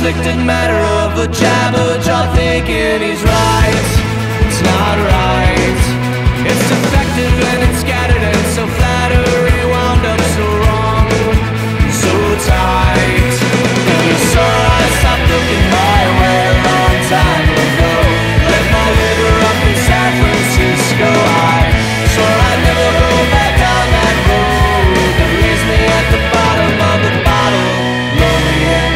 self-inflicted matter of a jabber jaw thinking he's right. It's not right. It's defective and it's scattered and so flattery wound up so wrong, so tight. So I stopped looking my way a long time ago. Let my liver up in San Francisco. I swore I'd never go back down that road that leaves me at the bottom of the bottle, lonely and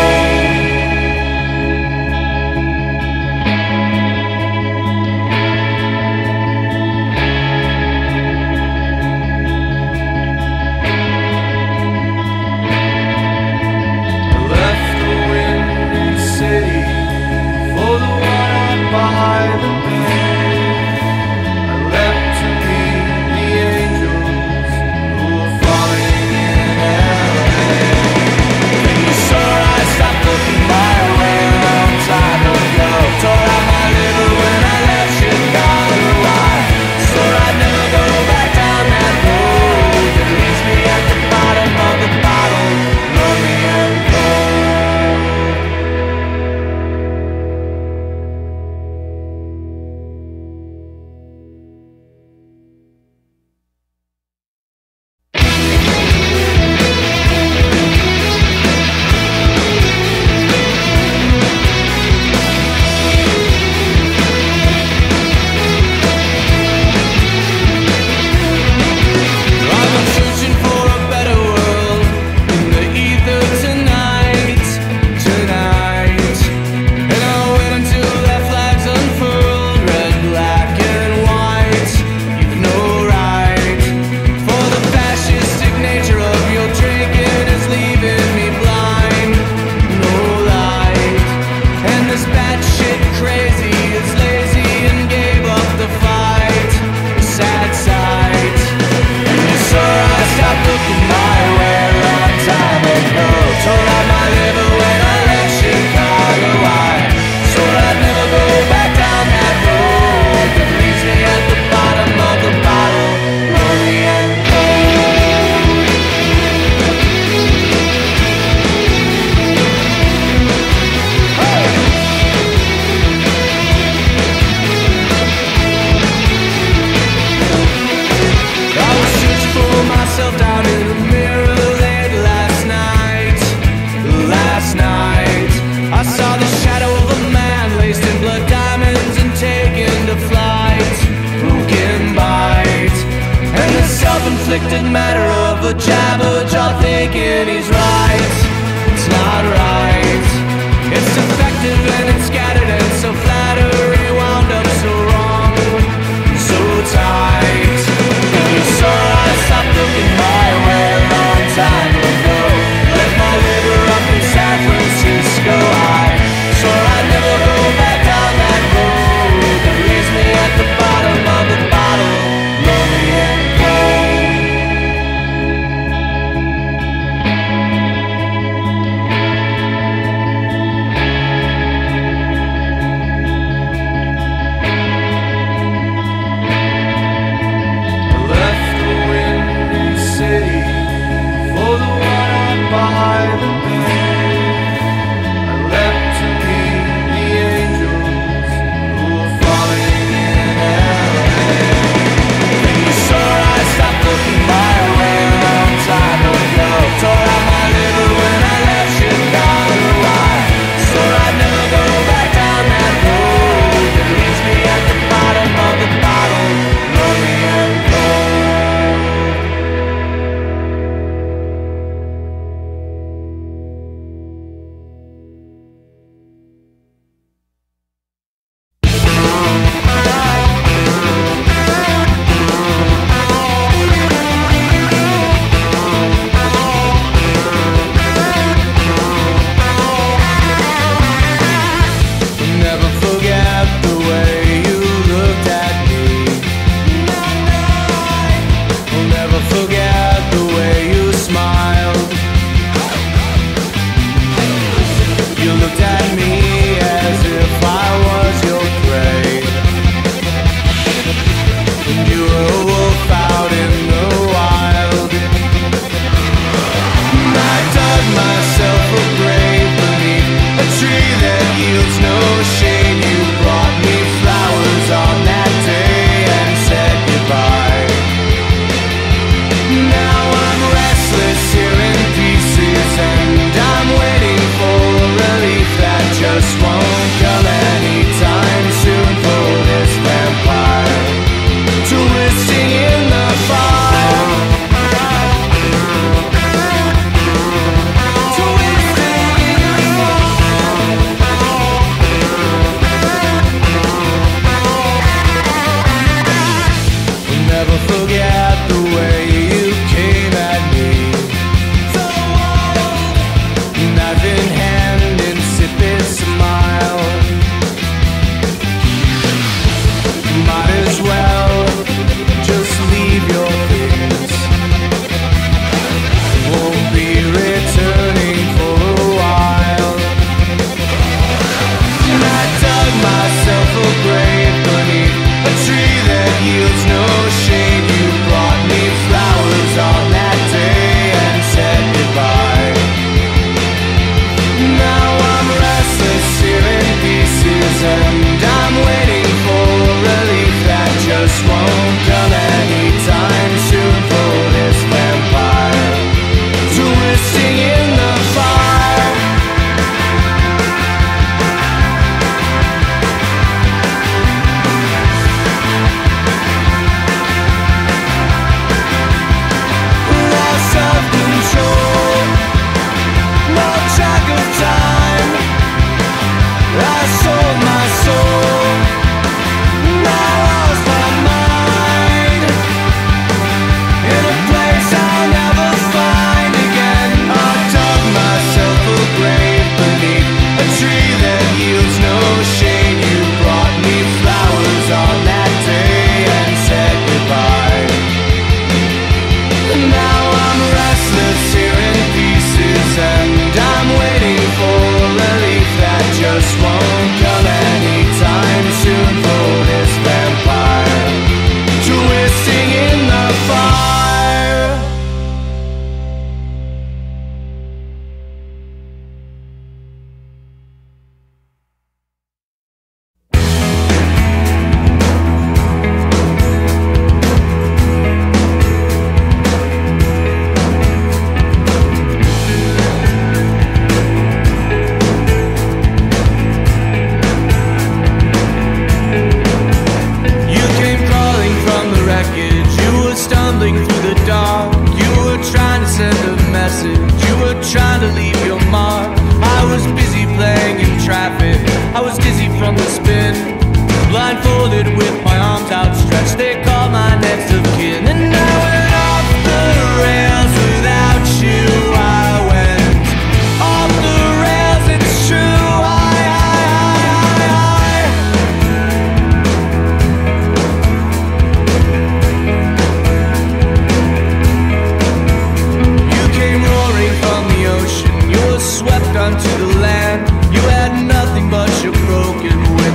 matter of a jabber jaw thinking he's right. It's not right. It's defective and it's scattered and so flattery wound up so wrong, so tight. So I stopped looking my way a long time ago. Let my liver up in San Francisco. I swore I'd never go back down that road that leaves me at the bottom of the bottle, lonely and cold.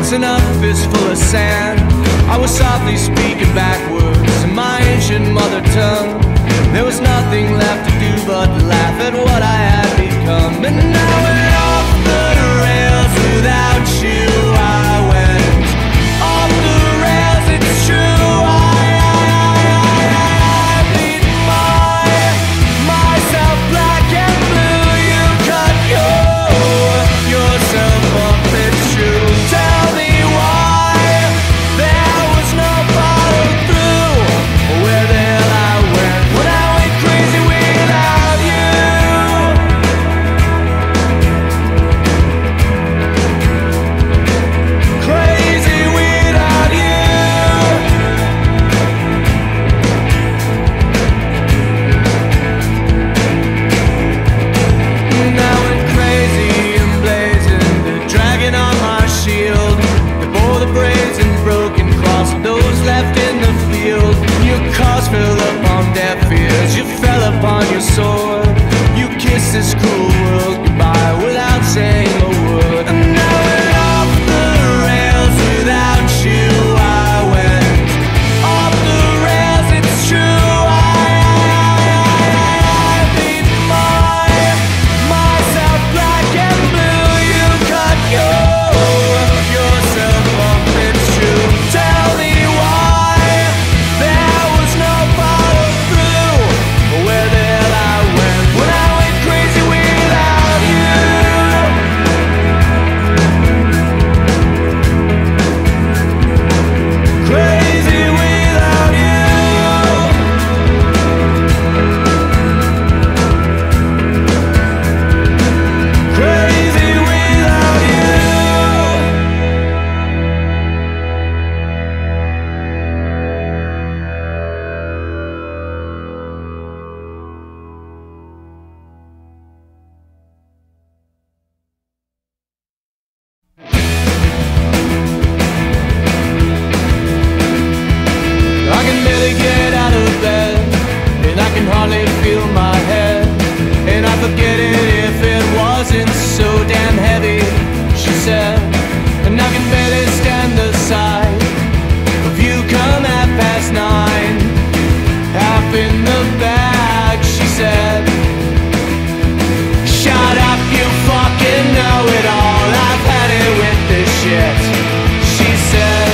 mixing up fistful of sand. I was softly speaking backwards in my ancient mother tongue. There was nothing left to do but laugh at what I had become. And now we're off the rails without you. I went off the rails, it's true. I beat myself black and blue. You cut yourself up, it's true. Tell me why there was no follow through. Where the hell I went when I went crazy without you. Crazy without you. Now I'm crazy and blazing, dragging on my shield. The bore the brazen broken cross of those left in the field. Your cause fell upon deaf ears, you fell upon your sword. You kissed this cruel world goodbye without saying a word. And now we're off the rails without you. I went off the rails, it's true. I beat myself black and blue. You cut yourself up, it's true. Tell me why there was no follow through. Where the hell I went when I went crazy without you. Crazy without you. Crazy without you. I can barely get out of bed, and I can hardly feel my head. And I forget it if it wasn't so damn heavy, she said. And I can barely stand the sight of you come 9:30. Half in the bag, she said. Shut up, you fucking know it all. I've had it with this shit, she said.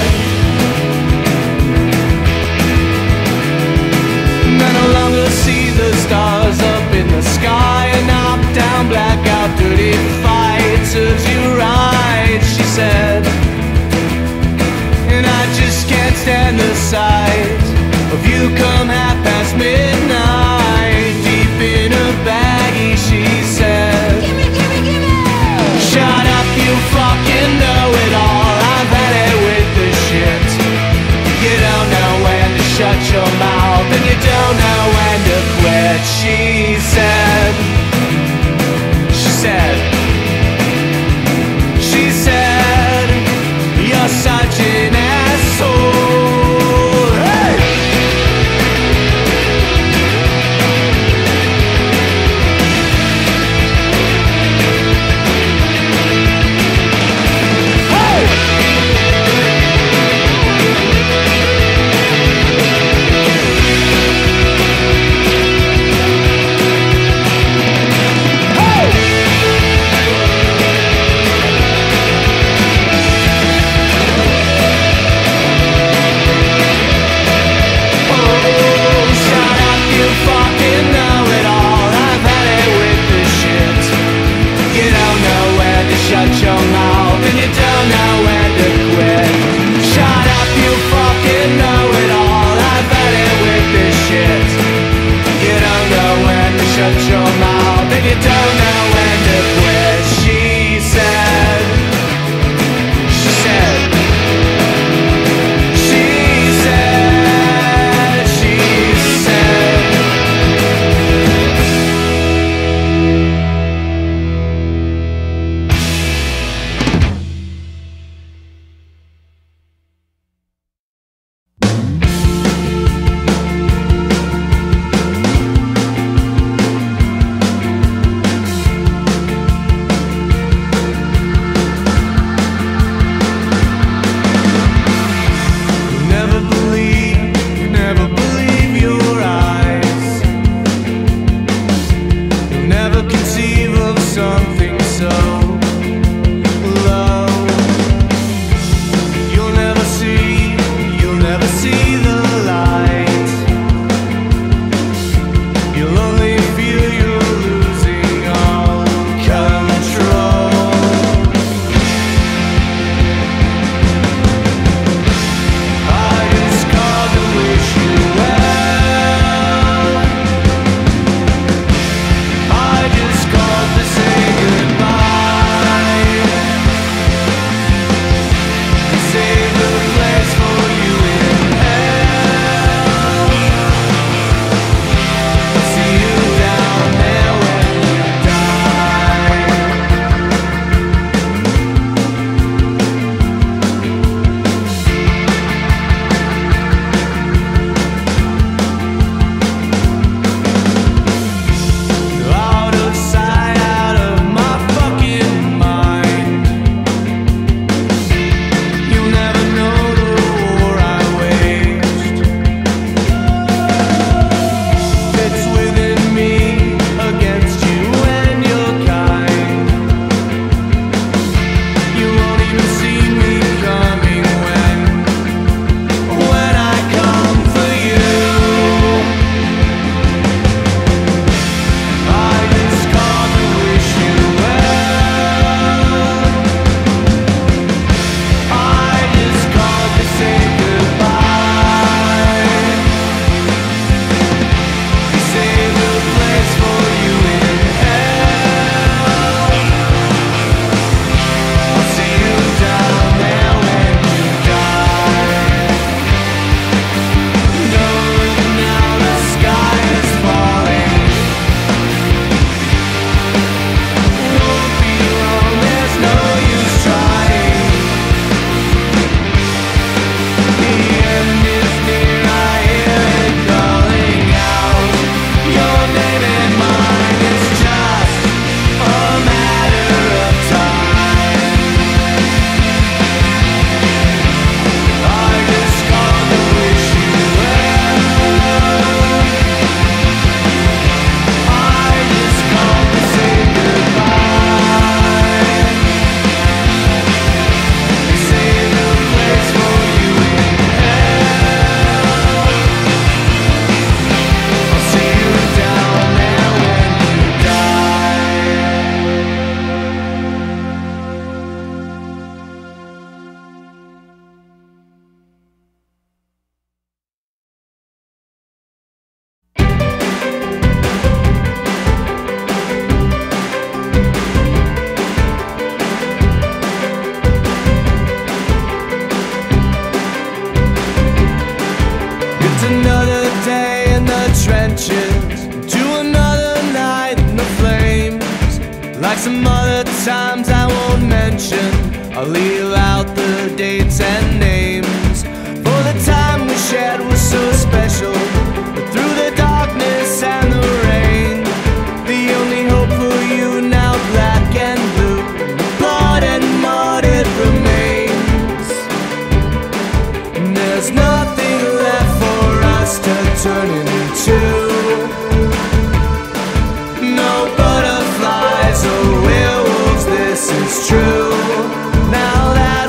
And I no longer see the stars up in the sky. And up, down, blackout, dirty fights. Serves you right, she said. And I just can't stand the sight of you come midnight. Deep in a baggie, she said. Gimme. Shut up, you fucking know it all. I've had it with this shit. You don't know when to shut your mouth, and you don't know when to quit, she said. She said. She said, you're such an asshole. Hey! some other times I won't mention. I'll leave out the dates and names, for the time we shared was so special. But through the darkness and the rain, the only hope for you now black and blue, blood and mud it remains. And there's nothing left for us to turn into. No butterflies or werewolves, this is true. Now that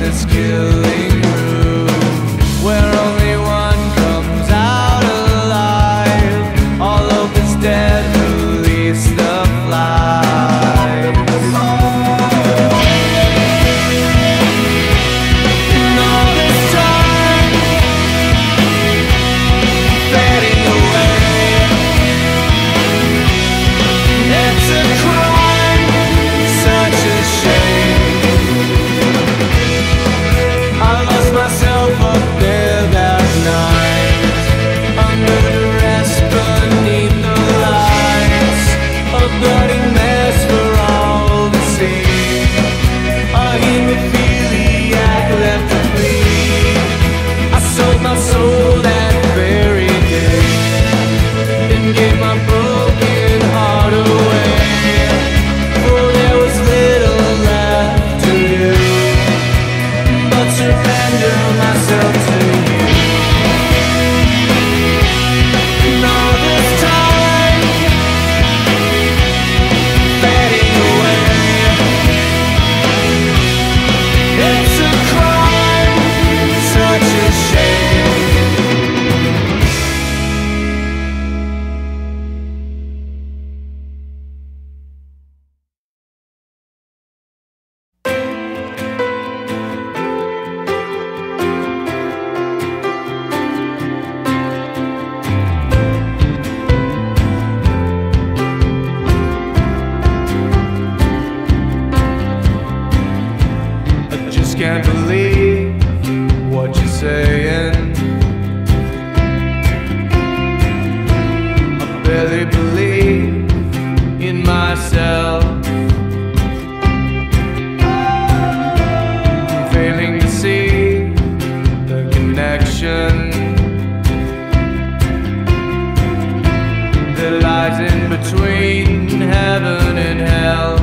this killing room where only one comes out alive. All hope is dead, release the flies. And all this time fading away. It's a crime, such a shame. I lost myself up there that night, under duress beneath the lights, a bloody mess for all to see. A hemophiliac left to bleed. I sold my soul that very day and gave my broken heart away, for there was little left to do but surrender myself to you. And all this time fading away. It's a crime, such a shame. I just can't believe what you're saying. I barely believe in myself. I'm failing to see the connection that lies in between heaven and hell.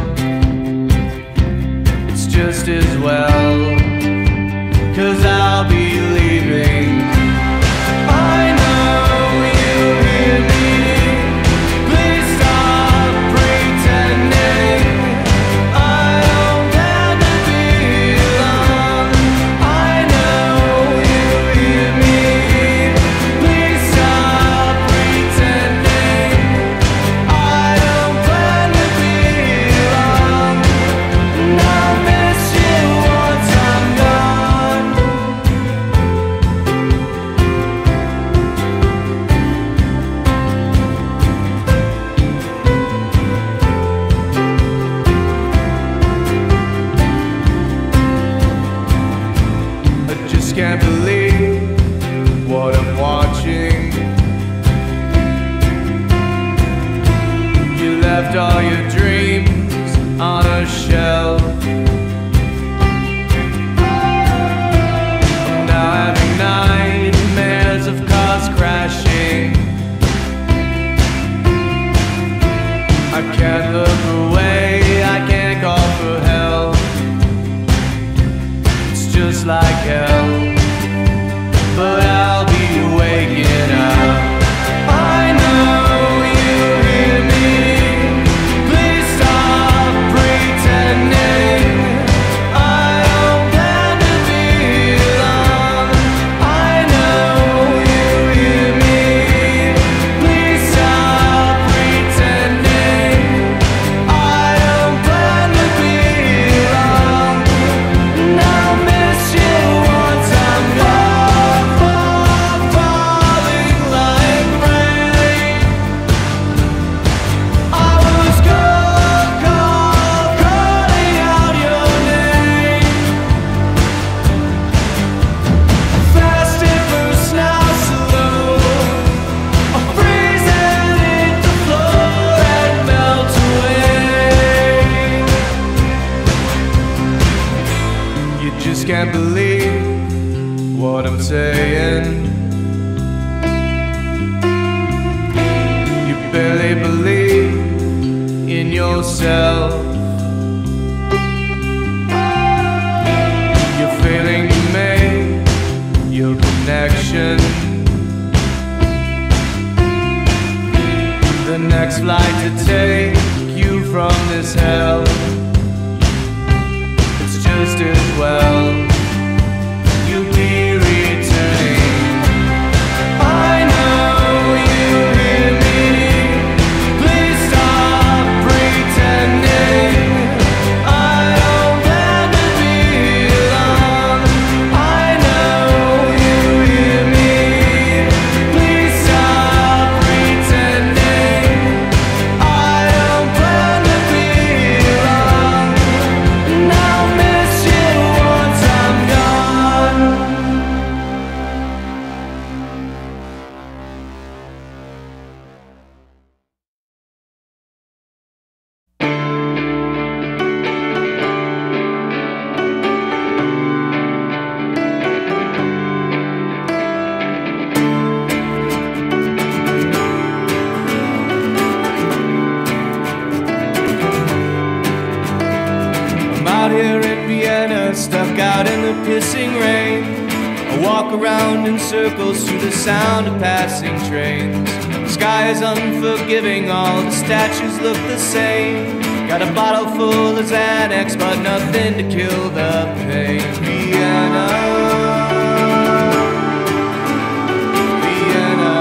It's just as well, 'cause I'll be leaving. I know you hear me. Please stop pretending. I don't plan to be long. I know you hear me. Please stop pretending. I don't plan to be long. And I'll miss you once I'm gone. I just can't believe what I'm watching. You left all your dreams on a shelf. I'm now having nightmares of cars crashing. I can't look away, I can't call for help. It's just like hell, but I'll be waking up. I know you hear me. Please stop pretending. I don't plan to be long. I know you hear me. Please stop pretending. I don't plan to be long. And I'll miss you once I'm gone. Falling like rain. I was calling out your name. Fast it bursts, now slow. I'm freezing at the floor and melt away. You just can't believe what I'm saying. You barely believe in yourself. You're failing to make your connection. The next flight to take you from this hell, it's just as well, Vienna, stuck out in the pissing rain. I walk around in circles to the sound of passing trains. The sky is unforgiving, all the statues look the same. Got a bottle full of Xanax, but nothing to kill the pain. Vienna, Vienna.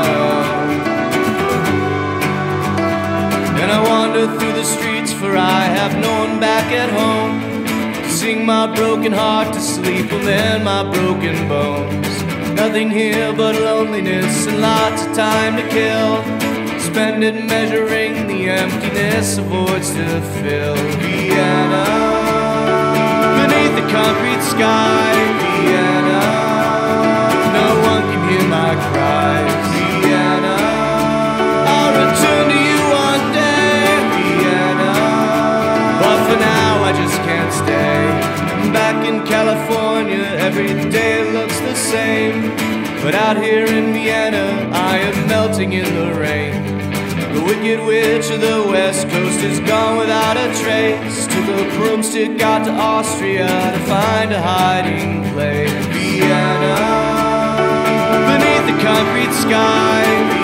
And I wander through the streets, for I have no one back at home to sing my broken heart to sleep and then my broken bones. Nothing here but loneliness and lots of time to kill. Spend it measuring the emptiness of voids to fill. Vienna, beneath the concrete sky. Vienna, no one can hear my cries. Vienna, I'll return to you one day. Vienna, but for now I just can't stay. Back in California, every day looks the same. But out here in Vienna, I am melting in the rain. The wicked witch of the West Coast is gone without a trace. Took a broomstick out to Austria to find a hiding place. Vienna, beneath the concrete sky.